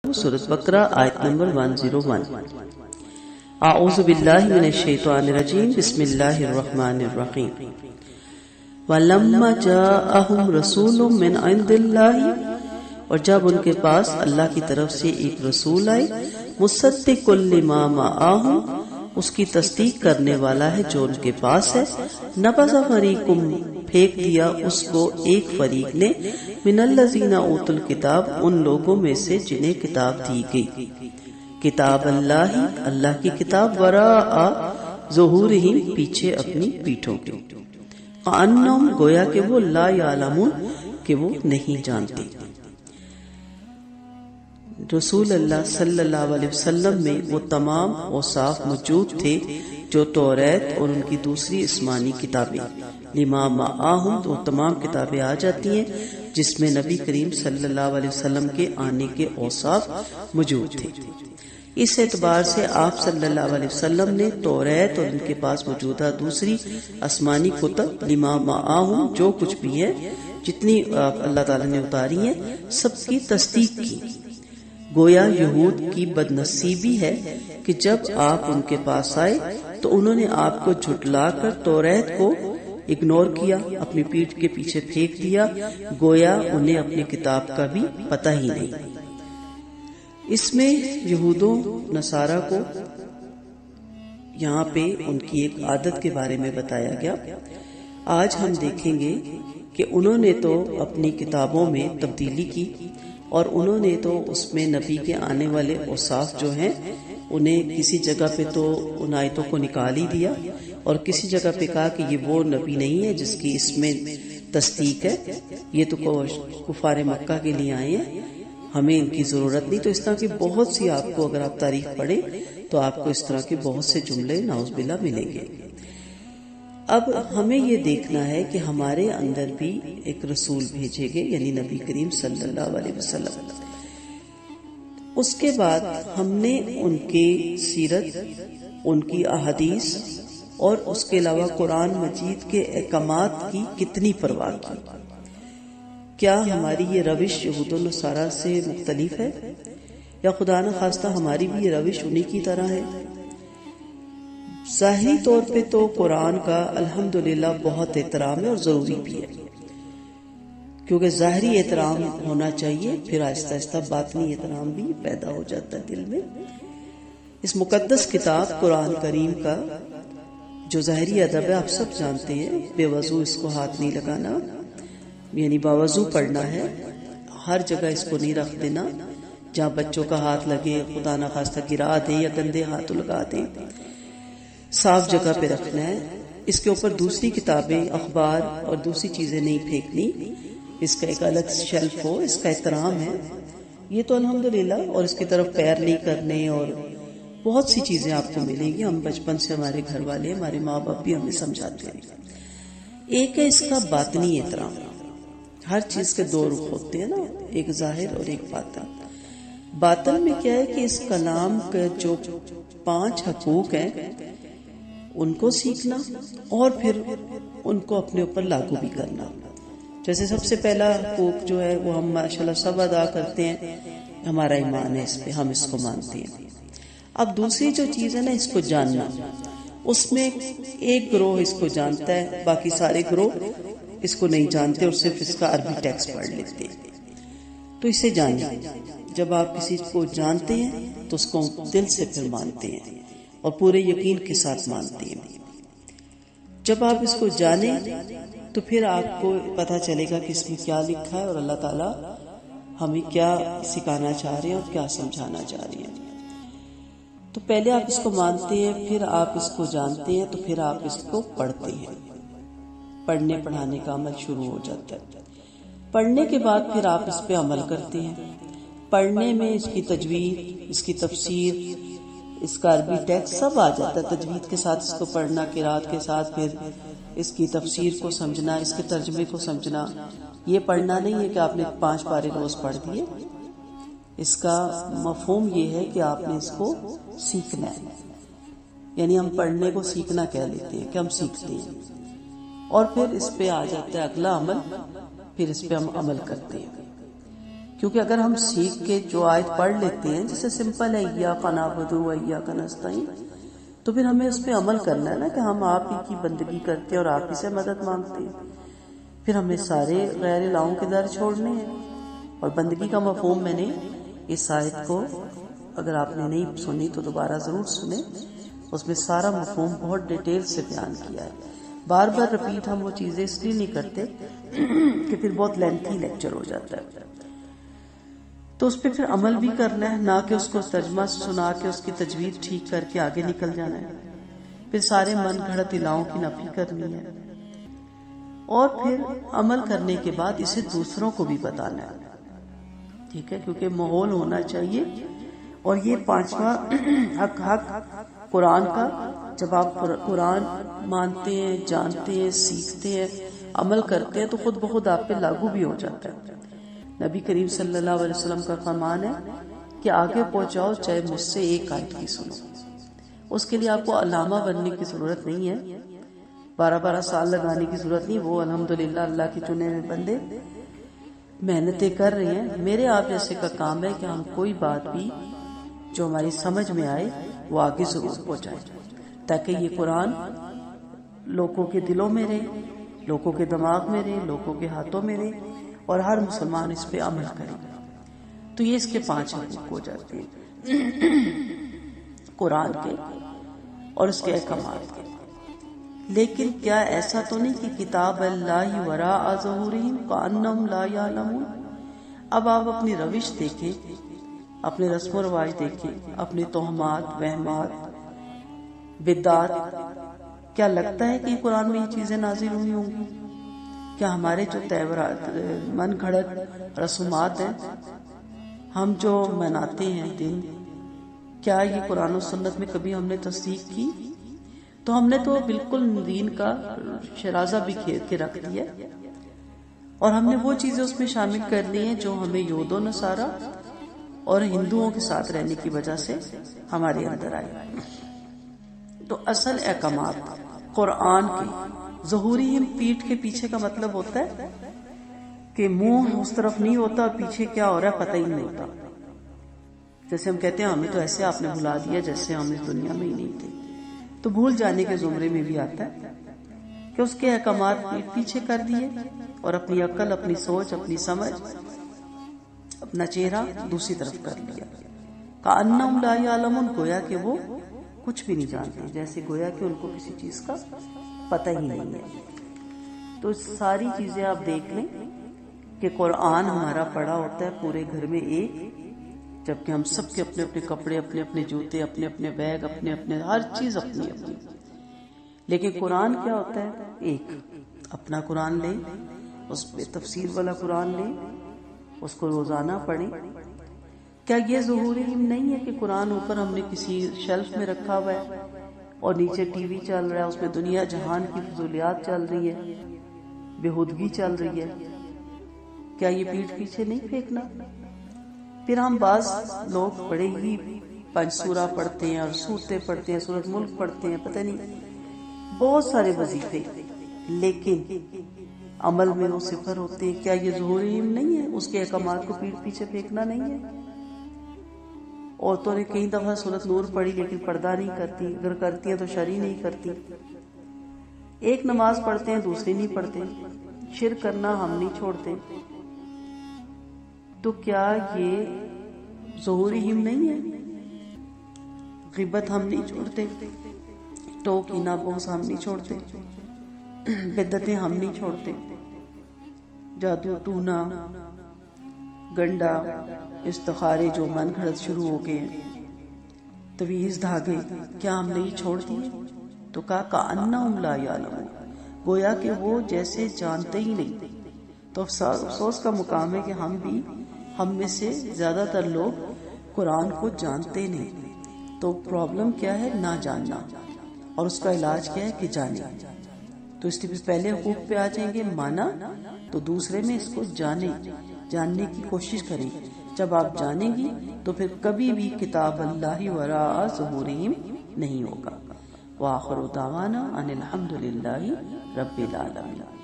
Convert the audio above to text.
سورۃ بقرہ آیت نمبر 101۔ اعوذ باللہ من الشیطان الرجیم، بسم اللہ الرحمن الرحیم۔ وَلَمَّا جَاءَهُمْ رَسُولٌ مِّنْ عِندِ اللَّهِ، اور جب ان کے پاس اللہ کی طرف سے ایک رسول آئے، مُصَدِّقٌ لِّمَا مَعَهُمْ، اس کی تصدیق کرنے والا ہے جو ان کے پاس ہے، نَبَذَ فَرِيقٌ، پھینک دیا اس کو ایک فریق نے، من الذین اوتوا الکتاب، ان لوگوں میں سے جنہیں کتاب دی گئی، کتاب اللہ، اللہ کی کتاب، وراء ظہورہم، پیچھے اپنی پیٹھوں کے، کأنہم، گویا کہ وہ لا یعلمون، کہ وہ نہیں جانتے۔ رسول اللہ صلی اللہ علیہ وسلم میں وہ تمام اوصاف موجود تھے جو توریت اور ان کی دوسری آسمانی کتابیں، لما معاہم، وہ تمام کتابیں آ جاتی ہیں جس میں نبی کریم صلی اللہ علیہ وسلم کے آنے کے اوصاف موجود تھے۔ اس اعتبار سے آپ صلی اللہ علیہ وسلم نے توریت اور ان کے پاس موجودہ دوسری آسمانی کتب، لما معاہم، جو کچھ بھی ہے، جتنی اللہ تعالیٰ نے اتاری ہیں، سب کی تصدیق کی۔ گویا یہود کی بدنصیبی ہے کہ جب آپ ان کے پاس آئے تو انہوں نے آپ کو جھٹلا کر توریت کو اگنور کیا، اپنی پیٹھ کے پیچھے پھینک دیا، گویا انہیں اپنی کتاب کا بھی پتہ ہی نہیں۔ اس میں یہودوں نصارہ کو یہاں پہ ان کی ایک عادت کے بارے میں بتایا گیا۔ آج ہم دیکھیں گے کہ انہوں نے تو اپنی کتابوں میں تبدیلی کی، اور انہوں نے تو اس میں نبی کے آنے والے اوصاف جو ہیں انہیں کسی جگہ پہ تو ان آیتوں کو نکال ہی دیا، اور کسی جگہ پہ کہا کہ یہ وہ نبی نہیں ہے جس کی اس میں تصدیق ہے، یہ تو کفار مکہ کے لیے آئے ہیں، ہمیں ان کی ضرورت نہیں۔ تو اس طرح کی بہت سی، آپ کو اگر آپ تاریخ پڑھیں تو آپ کو اس طرح کے بہت سے جملے نعوذ باللہ ملیں گے۔ اب ہمیں یہ دیکھنا ہے کہ ہمارے اندر بھی ایک رسول بھیجے گئے، یعنی نبی کریم صلی اللہ علیہ وسلم۔ اس کے بعد ہم نے ان کی سیرت، ان کی احادیث اور اس کے علاوہ قرآن مجید کے احکامات کی کتنی پرواہ کی۔ کیا ہماری یہ روش یہود و نصارہ سے مختلف ہے، یا خدا نخواستہ ہماری بھی یہ روش انہی کی طرح ہے؟ ظاہری طور پہ تو قرآن کا الحمدللہ بہت احترام ہے اور ضروری بھی ہے، کیونکہ ظاہری احترام ہونا چاہیے، پھر آہستہ آہستہ باطنی احترام بھی پیدا ہو جاتا ہے دل میں۔ اس مقدس کتاب قرآن کریم کا جو ظاہری ادب ہے آپ سب جانتے ہیں، بے وضو اس کو ہاتھ نہیں لگانا، یعنی باوضو پڑھنا ہے، ہر جگہ اس کو نہیں رکھ دینا، جہاں بچوں کا ہاتھ لگے خدا نخواستہ گرا دے یا گندے ہاتھ لگا دیں، صاف جگہ پہ رکھنا ہے۔ اس کے اوپر دوسری کتابیں، اخبار اور دوسری چیزیں نہیں پھینکنی، اس کا ایک الگ شیلف ہو، اس کا احترام ہے، یہ تو الحمدللہ۔ اور اس کی طرف پیر نہیں کرنے، اور بہت سی چیزیں آپ کو ملیں گی، ہم بچپن سے ہمارے گھر والے، ہمارے ماں باپ بھی ہمیں سمجھاتے ہیں۔ ایک ہے اس کا باطنی احترام، ہر چیز کے دو رخ ہوتے ہیں نا، ایک ظاہر اور ایک باطن۔ باطن میں کیا ہے کہ اس کلام کے جو 5 حقوق ہیں ان کو سیکھنا، اور پھر ان کو اپنے اوپر لاگو بھی کرنا۔ جیسے سب سے پہلا حقوق جو ہے وہ ہم ماشاءاللہ سب ادا کرتے ہیں، ہمارا ایمان ہے اس پہ، ہم اس کو مانتے ہیں۔ اب دوسری جو چیز ہے نا، اس کو جاننا، اس میں ایک گروہ اس کو جانتا ہے، باقی سارے گروہ اس کو نہیں جانتے اور صرف اس کا عربی ٹیکسٹ پڑھ لیتے ہیں۔ تو اسے جانیں، جب آپ کسی کو جانتے ہیں تو اس کو دل سے پھر مانتے ہیں اور پورے یقین کے ساتھ مانتے ہیں۔ جب آپ اس کو جانیں تو پھر آپ کو پتہ چلے گا کہ اس میں کیا لکھا ہے اور اللہ تعالیٰ ہمیں کیا سکھانا چاہ رہے ہیں اور کیا سمجھانا چاہ رہے ہیں۔ تو پہلے آپ اس کو مانتے ہیں، پھر آپ اس کو جانتے ہیں، تو پھر آپ اس کو پڑھتے ہیں، پڑھنے پڑھانے کا عمل شروع ہو جاتا ہے۔ پڑھنے کے بعد پھر آپ اس پہ عمل کرتے ہیں۔ پڑھنے میں اس کی تجوید، اس کی تفسیر، اس کا عربی ٹیکسٹ سب آ جاتا ہے، تجوید کے ساتھ اس کو پڑھنا، قرات کے ساتھ پھر اس کی تفسیر کو سمجھنا، اس کے ترجمے کو سمجھنا۔ یہ پڑھنا نہیں ہے کہ آپ نے 5 پارے روز پڑھ دیے، اس کا مفہوم یہ ہے کہ آپ نے اس کو سیکھنا ہے، یعنی ہم پڑھنے کو سیکھنا کہہ لیتے ہیں کہ ہم سیکھتے ہیں، اور پھر اس پہ آ جاتا ہے اگلا عمل، پھر اس پہ ہم عمل کرتے ہیں۔ کیونکہ اگر ہم سیکھ کے جو آیت پڑھ لیتے ہیں جیسے سمپل ہے ایاک نعبد و ایاک نستعین، تو پھر ہمیں اس پہ عمل کرنا ہے نا کہ ہم آپ ہی کی بندگی کرتے ہیں اور آپ ہی سے مدد مانگتے ہیں، پھر ہمیں سارے غیر الہوں کے در چھوڑنے ہیں۔ اور بندگی کا مفہوم میں نے اس آیت کو اگر آپ نے نہیں سنی تو دوبارہ ضرور سنیں، اس میں سارا مفہوم بہت ڈیٹیل سے بیان کیا ہے۔ بار بار رپیٹ ہم وہ چیزیں اس لیے نہیں کرتے کہ پھر بہت لینتھی لیکچر ہو جاتا ہے، تو اس پہ پھر عمل بھی کرنا ہے، نہ کہ اس کو ترجمہ سنا کے اس کی تجوید ٹھیک کر کے آگے نکل جانا ہے، پھر سارے من گھڑت الہوں کی نفی کرنی ہے، اور پھر عمل کرنے کے بعد اسے دوسروں کو بھی بتانا ہے، ٹھیک ہے، کیونکہ ماحول ہونا چاہیے۔ اور یہ پانچواں حق قرآن کا، جب آپ قرآن مانتے ہیں، جانتے ہیں، سیکھتے ہیں، عمل کرتے ہیں تو خود بخود آپ پہ لاگو بھی ہو جاتا ہے۔ نبی کریم صلی اللہ علیہ وسلم کا فرمان ہے کہ آگے پہنچاؤ چاہے مجھ سے ایک آیت کی سنو۔ اس کے لیے آپ کو علامہ بننے کی ضرورت نہیں ہے، 12 سال لگانے کی ضرورت نہیں، وہ الحمدللہ اللہ کے چنے ہوئے بندے محنتیں کر رہے ہیں۔ میرے آپ جیسے کا کام ہے کہ ہم کوئی بات بھی جو ہماری سمجھ میں آئے وہ آگے ضرور پہنچائیں، تاکہ یہ قرآن لوگوں کے دلوں میں رہے، لوگوں کے دماغ میں رہے، لوگوں کے ہاتھوں میں رہے، اور ہر مسلمان اس پہ عمل کرے۔ تو یہ اس کے 5 حقوق ہو جاتے ہیں قرآن کے اور اس کے احکامات کے۔ لیکن کیا ایسا تو نہیں کہ کتاب اللہ وراء ظہورہم کأنہم لا یعلمون؟ اب آپ اپنی روش دیکھیں، اپنے رسم و رواج دیکھیں، اپنے توہمات، وہمات، بدعات، کیا لگتا ہے کہ قرآن میں یہ چیزیں نازل ہوئی ہوں گی؟ کیا ہمارے جو تہوارات، من گھڑت رسومات ہیں، ہم جو مناتے ہیں دن، کیا یہ قرآن و سنت میں کبھی ہم نے تصدیق کی؟ تو ہم نے تو بالکل دین کا شرازہ بھی کھیر کے رکھ دیا، اور ہم نے وہ چیزیں اس میں شامل کر لی ہیں جو ہمیں یہود و نصارہ اور ہندوؤں کے ساتھ رہنے کی وجہ سے ہمارے اندر آئے۔ تو اصل احکامات قرآن کے ظہوری پیٹھ کے پیچھے کا مطلب ہوتا ہے کہ منہ اس طرف نہیں ہوتا، پیچھے کیا ہو رہا ہے پتہ ہی نہیں ہوتا۔ جیسے ہم کہتے ہیں ہمیں تو ایسے آپ نے بھلا دیا جیسے ہم اس دنیا میں ہی نہیں تھے، تو بھول جانے کے زمرے میں بھی آتا ہے کہ اس کے احکامات پیچھے کر دیے اور اپنی عقل، اپنی سوچ، اپنی سمجھ، اپنا چہرہ دوسری طرف کر لیا۔ کأنہم لا یعلمون، گویا کہ وہ کچھ بھی نہیں جانتے، جیسے گویا کہ ان کو کسی چیز کا پتہ ہی نہیں ہے۔ تو ساری چیزیں آپ دیکھ لیں کہ قرآن ہمارا پڑھا ہوتا ہے پورے گھر میں ایک، جبکہ ہم سب کے اپنے اپنے کپڑے، اپنے اپنے جوتے، اپنے اپنے بیگ، اپنے اپنے ہر چیز اپنی اپنی، لیکن قرآن کیا ہوتا ہے؟ ایک۔ اپنا قرآن لیں، اس پہ تفسیر والا قرآن لیں، اس کو روزانہ پڑھیں۔ کیا یہ ظہوری نہیں ہے کہ قرآن اوپر ہم نے کسی شیلف میں رکھا ہوا ہے اور نیچے ٹی وی چل رہا ہے، اس میں دنیا جہان کی فضولیات چل رہی ہے، بےہودگی چل رہی ہے؟ کیا یہ پیٹھ پیچھے نہیں پھینکنا؟ پھر ہم بعض لوگ بڑے ہی پنج سورہ پڑھتے ہیں اور سورتیں پڑھتے ہیں، سورۃ ملک پڑھتے ہیں، پتہ نہیں بہت سارے وظیفے، لیکن عمل میں وہ صفر ہوتے ہیں۔ کیا یہ ظہوری نہیں ہے؟ اس کے احکامات کو پیٹھ پیچھے پھینکنا نہیں ہے؟ عورتوں نے کئی دفعہ سورۃ نور پڑھی لیکن پردہ نہیں کرتی، اگر کرتی ہیں تو شرعی نہیں کرتی۔ ایک نماز پڑھتے ہیں دوسری نہیں پڑھتے، شرک کرنا ہم نہیں چھوڑتے، تو کیا یہ ظہوری نہیں ہے؟ غیبت ہم نہیں چھوڑتے، ٹوکینا بوس ہم نہیں چھوڑتے، بدعتیں ہم نہیں چھوڑتے، جادو ٹونا، گنڈا، استخارے جو من گھڑت شروع ہو گئے ہیں، تویز دھاگے، کیا ہم نے یہ چھوڑ دیے؟ تو کہا کأنہم لا یعلمون، گویا کہ وہ جیسے جانتے ہی نہیں۔ تو افسوس کا مقام ہے کہ ہم میں سے زیادہ تر لوگ قرآن کو جانتے نہیں۔ تو پرابلم کیا ہے؟ نہ جاننا، اور اس کا علاج کیا ہے کہ جانے۔ تو اس لیے پہلے حقوق پہ آ جائیں گے، مانا، تو دوسرے میں اس کو جاننے کی کوشش کریں۔ جب آپ جانیں گی تو پھر کبھی بھی کتاب اللہ وراء ظہورہم نہیں ہوگا۔ وآخر دعوانا ان الحمد للہ رب العالمین۔